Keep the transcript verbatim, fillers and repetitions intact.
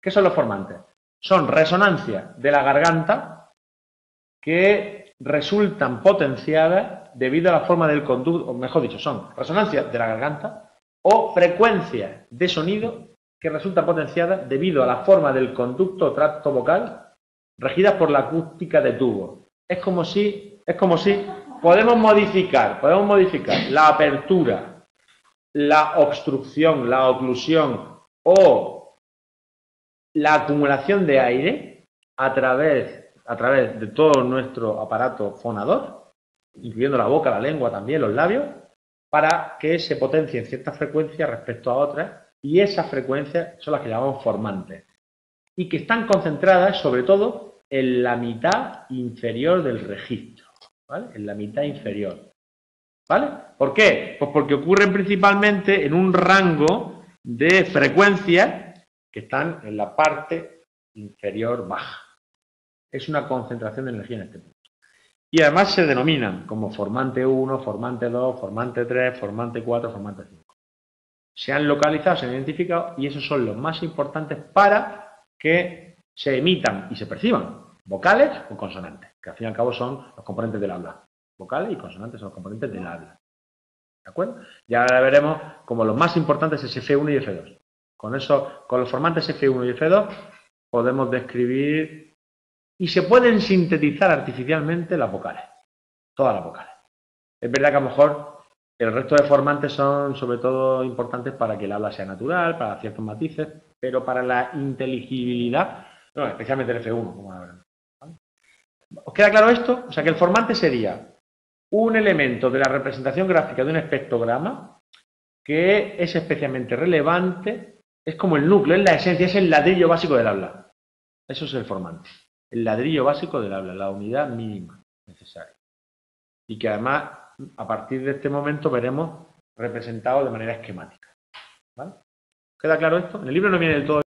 ¿Qué son los formantes? Son resonancias de la garganta que resultan potenciadas debido a la forma del conducto, o mejor dicho, son resonancias de la garganta o frecuencias de sonido que resultan potenciadas debido a la forma del conducto o tracto vocal regidas por la acústica de tubo. Es como si, es como si podemos modificar, podemos modificar la apertura, la obstrucción, la oclusión o la acumulación de aire a través, a través de todo nuestro aparato fonador, incluyendo la boca, la lengua también, los labios, para que se potencien ciertas frecuencias respecto a otras, y esas frecuencias son las que llamamos formantes, y que están concentradas sobre todo en la mitad inferior del registro, ¿vale? En la mitad inferior, ¿vale? ¿Por qué? Pues porque ocurren principalmente en un rango de frecuencias que están en la parte inferior baja. Es una concentración de energía en este punto. Y además se denominan como formante uno, formante dos, formante tres, formante cuatro, formante cinco. Se han localizado, se han identificado y esos son los más importantes para que se emitan y se perciban vocales o consonantes, que al fin y al cabo son los componentes del habla. Vocales y consonantes son los componentes del habla. ¿De acuerdo? Ya veremos como los más importantes es F uno y F dos. Con eso, con los formantes F uno y F dos podemos describir y se pueden sintetizar artificialmente las vocales, todas las vocales. Es verdad que a lo mejor el resto de formantes son sobre todo importantes para que el habla sea natural, para ciertos matices, pero para la inteligibilidad, no, especialmente el F uno, como ahora veremos. ¿Vale? ¿Os queda claro esto? O sea que el formante sería un elemento de la representación gráfica de un espectrograma que es especialmente relevante, es como el núcleo, es la esencia, es el ladrillo básico del habla. Eso es el formante, el ladrillo básico del habla, la unidad mínima necesaria. Y que además, a partir de este momento, veremos representado de manera esquemática. ¿Vale? ¿Queda claro esto? En el libro no viene del todo